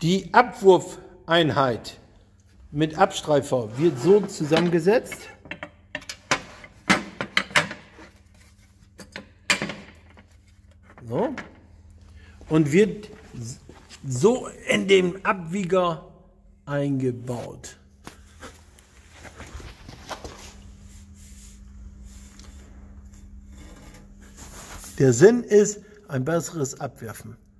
Die Abwurfeinheit mit Abstreifer wird so zusammengesetzt. So. Und wird so in den Abwieger eingebaut. Der Sinn ist ein besseres Abwerfen.